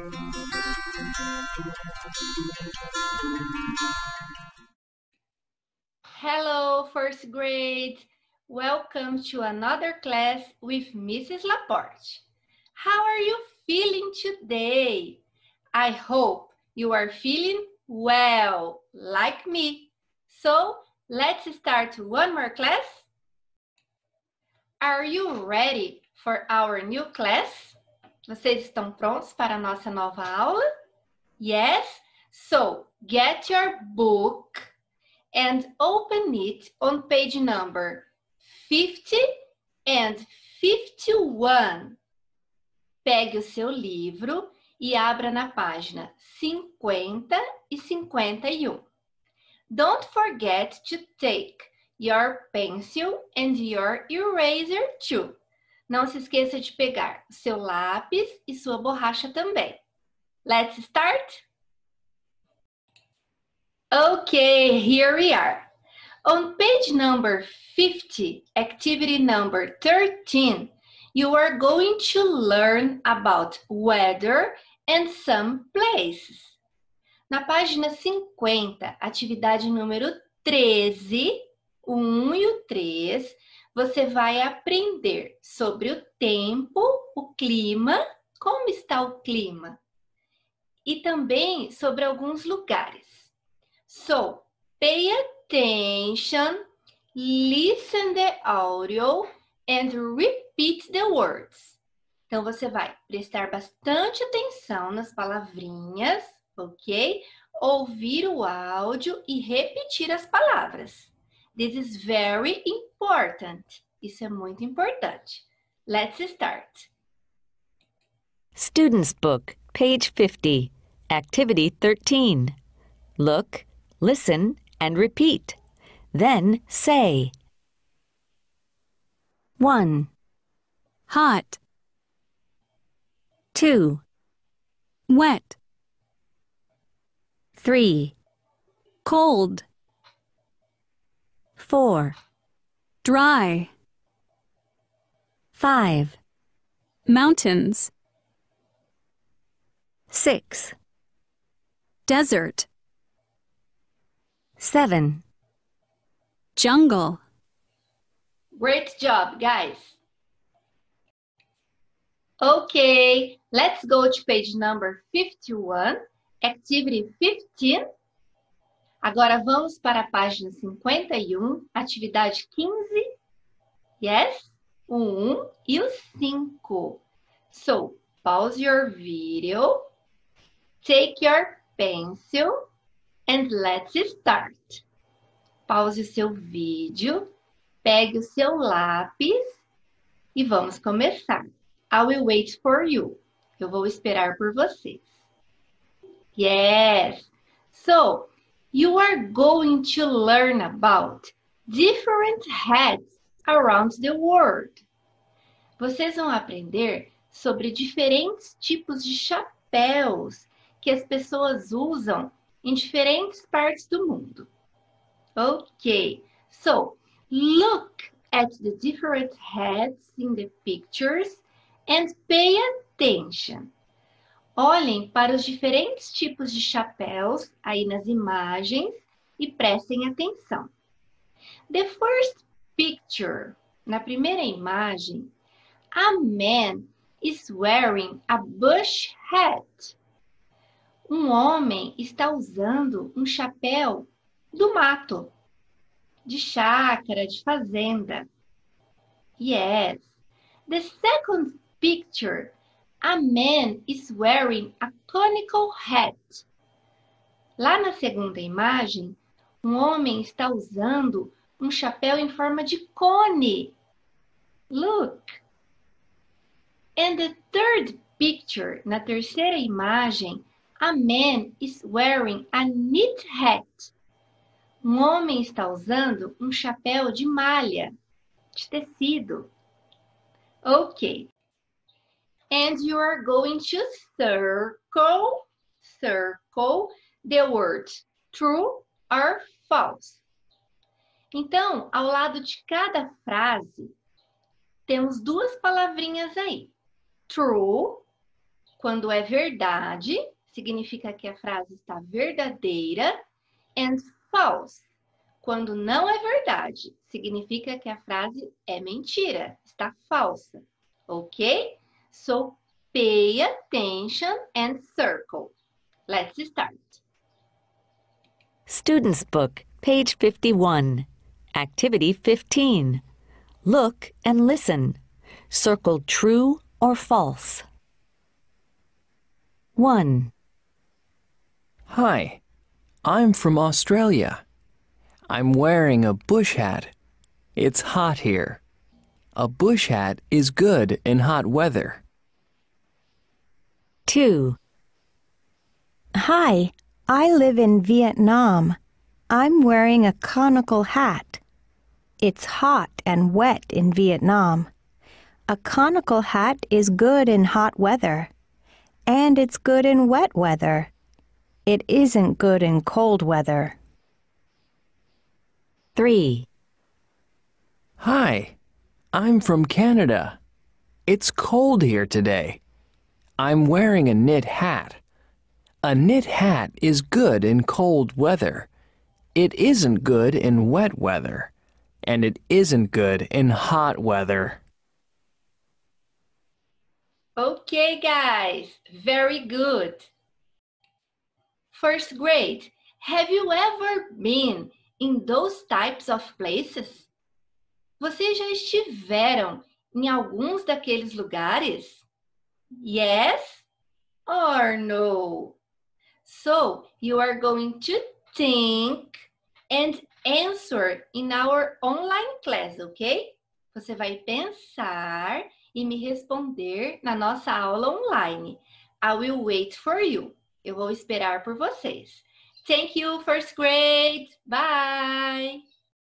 Hello, first grade. Welcome to another class with Mrs. Laporte. How are you feeling today? I hope you are feeling well, like me. So, let's start one more class. Are you ready for our new class? Vocês estão prontos para a nossa nova aula? Yes? So, get your book and open it on page number 50 and 51. Pegue o seu livro e abra na página 50 e 51. Don't forget to take your pencil and your eraser too. Não se esqueça de pegar o seu lápis e sua borracha também. Let's start? Okay, here we are. On page number 50, activity number 13, you are going to learn about weather and some places. Na página 50, atividade número 13, o 1 e o 3, você vai aprender sobre o tempo, o clima, como está o clima, e também sobre alguns lugares. So, pay attention, listen the audio and repeat the words. Então, você vai prestar bastante atenção nas palavrinhas, ok? Ouvir o áudio e repetir as palavras. This is very important. Isso é muito importante. Let's start. Student's Book, page 50, Activity 13. Look, listen, and repeat. Then say. 1. Hot, 2. wet, 3. cold, 4. dry, 5. mountains, 6. desert, 7. jungle. Great job, guys. Okay, let's go to page number 51, activity 15. Agora vamos para a página 51, atividade 15. Yes? O 1 e o 5. So, pause your video, take your pencil, and let's start. Pause o seu vídeo, pegue o seu lápis e vamos começar. I will wait for you. Eu vou esperar por vocês. Yes. So, you are going to learn about different hats around the world. Vocês vão aprender sobre diferentes tipos de chapéus que as pessoas usam em diferentes partes do mundo. Okay, so look at the different hats in the pictures and pay attention. Olhem para os diferentes tipos de chapéus aí nas imagens e prestem atenção. The first picture, na primeira imagem, a man is wearing a bush hat. Um homem está usando um chapéu do mato, de chácara, de fazenda. Yes. The second picture, a man is wearing a conical hat. Lá na segunda imagem, um homem está usando um chapéu em forma de cone. Look. And the third picture, na terceira imagem, a man is wearing a knit hat. Um homem está usando um chapéu de malha, de tecido. Ok. And you are going to circle the words true or false. Então, ao lado de cada frase, temos duas palavrinhas aí. True, Quando é verdade, significa que a frase está verdadeira. And false. Quando não é verdade, significa que a frase é mentira, está falsa. Ok? So, pay attention and circle. Let's start. Student's Book, page 51. Activity 15. Look and listen. Circle true or false. 1, Hi, I'm from Australia. I'm wearing a bush hat. It's hot here. A bush hat is good in hot weather. 2, Hi, I live in Vietnam. I'm wearing a conical hat. It's hot and wet in Vietnam. A conical hat is good in hot weather. And it's good in wet weather. It isn't good in cold weather. 3, Hi, I'm from Canada. It's cold here today. I'm wearing a knit hat. A knit hat is good in cold weather. It isn't good in wet weather. And it isn't good in hot weather. Okay, guys, very good. First grade, have you ever been in those types of places? Vocês já estiveram em alguns daqueles lugares? Yes or no? So, you are going to think and answer in our online class, ok? Você vai pensar e me responder na nossa aula online. I will wait for you. Eu vou esperar por vocês. Thank you, first grade. Bye!